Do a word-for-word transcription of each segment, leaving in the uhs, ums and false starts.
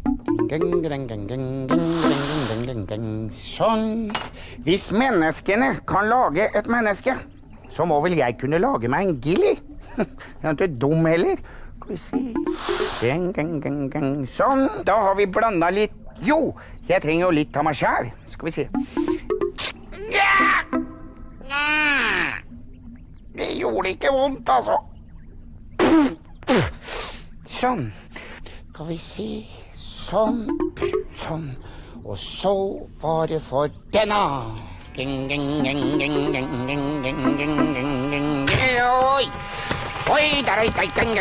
Sånn. Hvis menneskene kan lage et menneske, så må vel jeg kunne lage meg en Gilly. Jeg er ikke dum heller. Skal vi se. Sånn, da har vi blandet litt. Jo, jeg trenger jo litt av meg selv. Skal vi se. Det gjorde ikke vondt, altså. Sånn. Skal vi se. Sånn. Sånn. Og så var det for denne. Oi! Oi, der er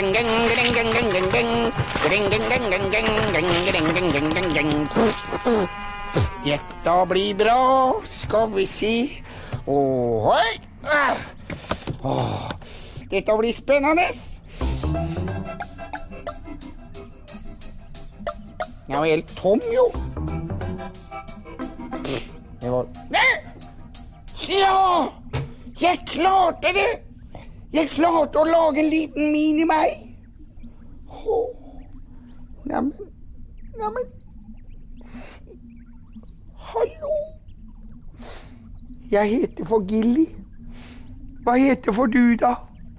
dette blir bra, skal vi si. Oi! Dette blir spennende. Jeg var helt tom, jo. Det var... Nei! Ja! Jeg klarte det! Jeg klarte å lage en liten mini-meg. Oh. Neimen, neimen. Hallo? Jeg heter for Gilly. Hva heter for du, da?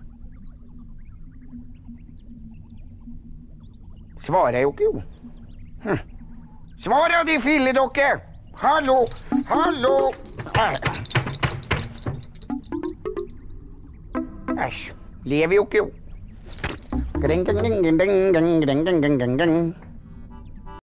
Svarer jeg jo ikke, jo. Hm. Svarer de filledokke! Hallo, hallo! Æsj, lever jo ikke, jo.